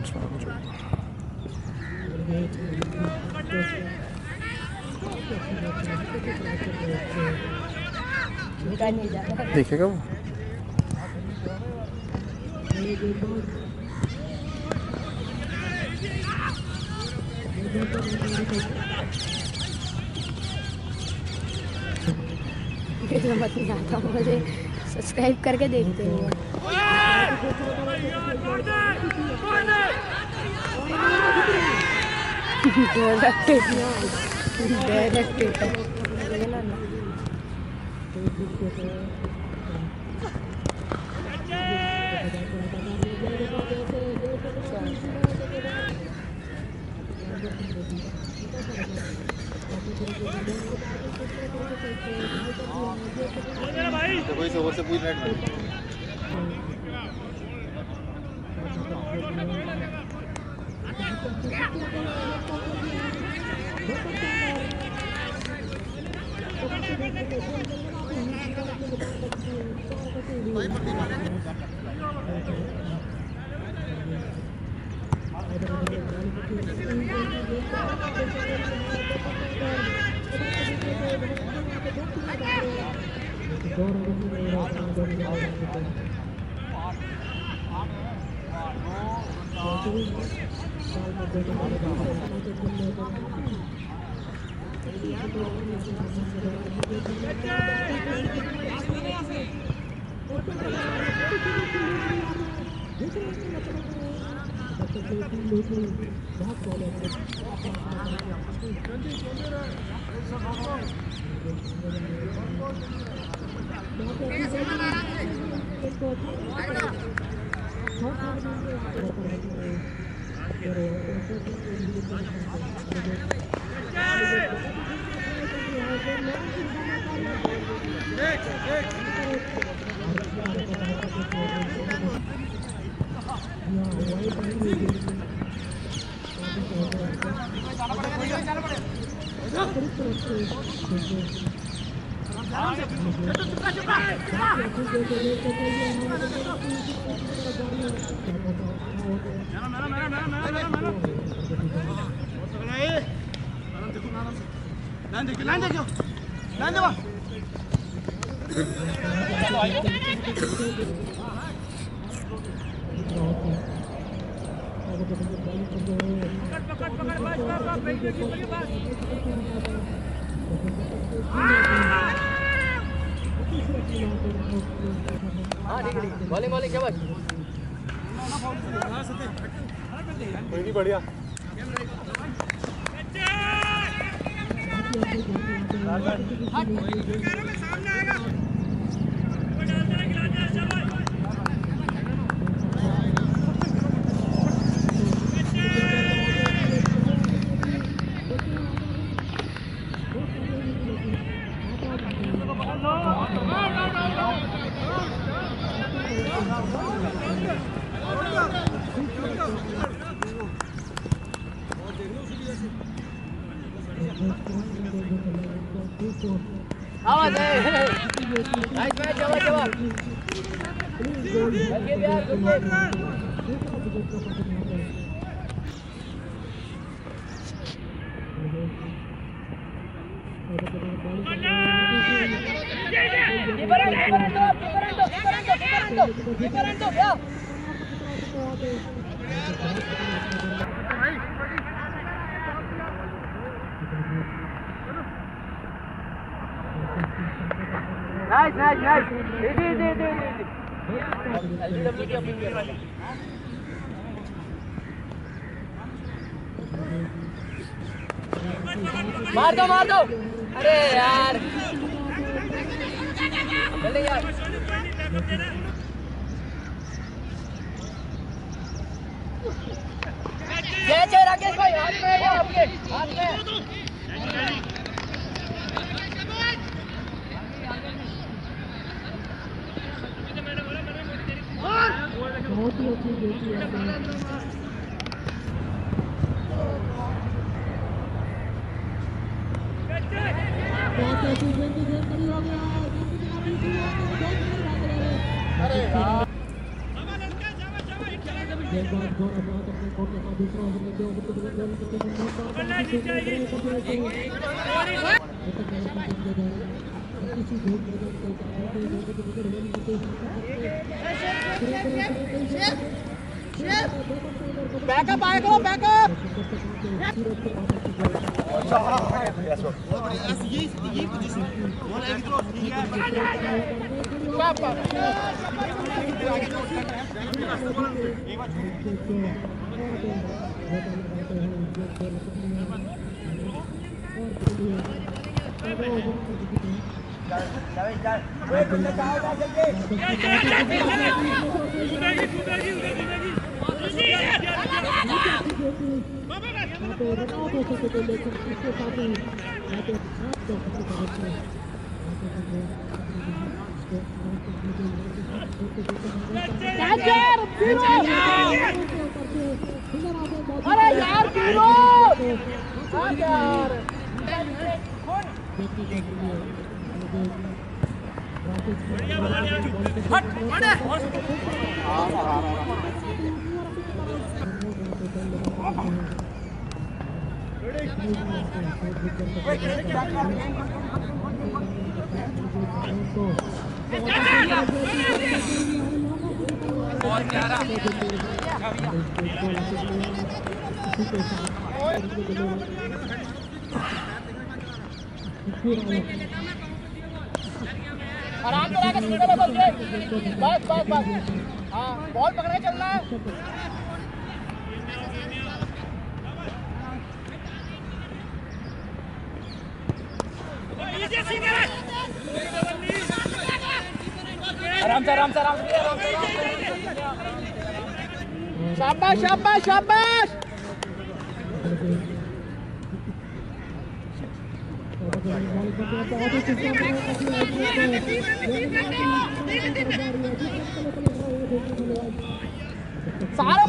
देखेगा वो। समझ नहीं आता मुझे, सब्सक्राइब करके देखते हो। कोई से और से पूछ रहा है। बढ़िया आवाज है नाइस मैच जवाब जवाब लगे यार लगे नाइस नाइस दे एलबीडब्ल्यू की अपनी मार दो अरे यार चले यार जय राकेश भाई हाथ में आपके हाथ में बहुत ही अच्छी देखी है बहुत अच्छी गेंद करी हो गया अरे यार बैकअप आएगा बैकअप ये पोजीशन बॉल आएगी तो ठीक अरे यार आराम से आगे स्पीड में बस बस बस हाँ बॉल पकड़ के चलना है आराम से शाबाश शाबाश शाबाश सारा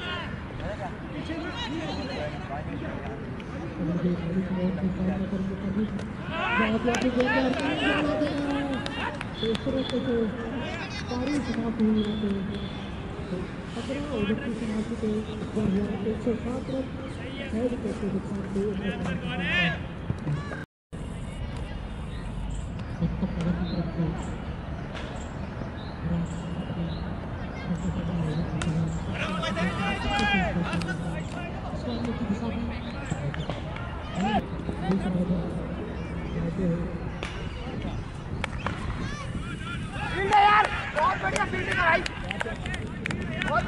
यार बहुत बढ़िया फील्डिंग है भाई बहुत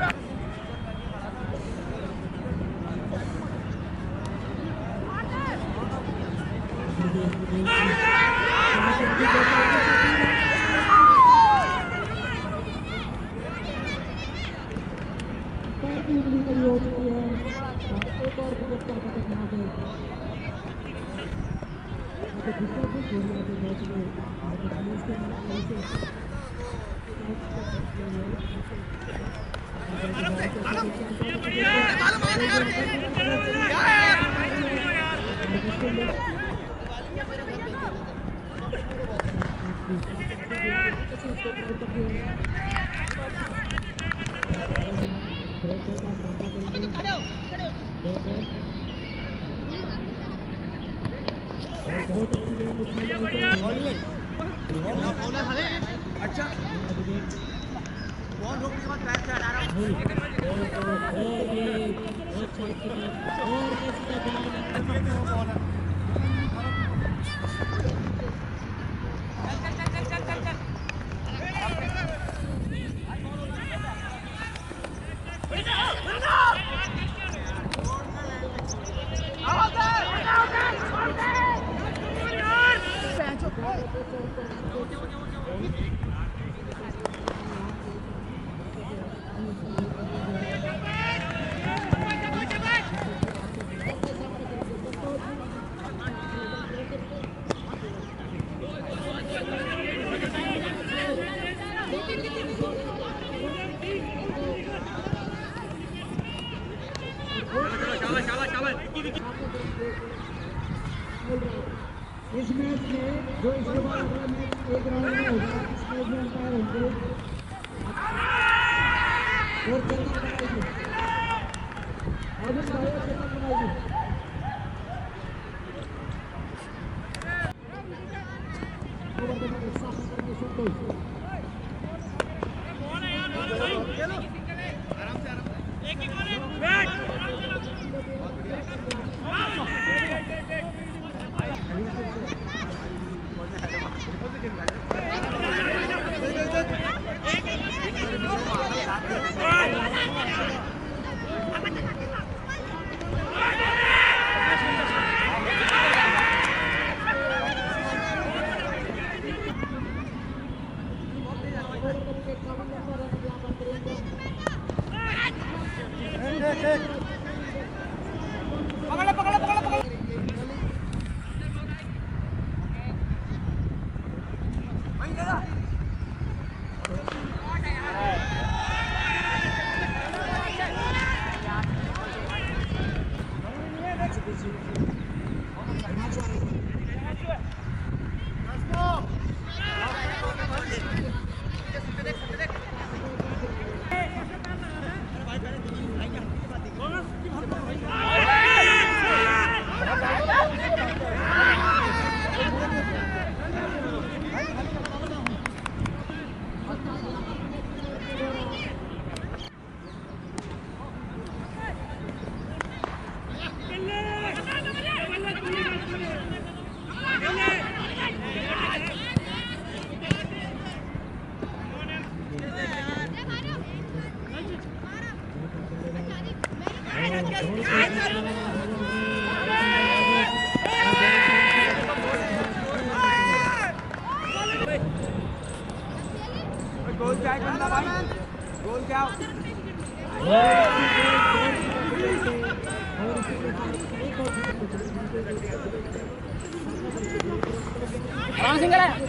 अच्छा बॉल रोकने के बाद बैक से हटा रहा इस मैच में जो इसके बाद अगला मैच एक राउंड में होगा इस मैच में अंपायर होंगे और चंदन बनाएगी आदिल भाई चंदन बनाएगी ओवर द मिड साफ करके संतोष एक ही गोल है बैट गोल जाए बंदा भाई गोल जाओ राम सिंह है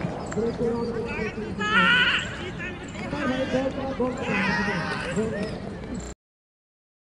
गोल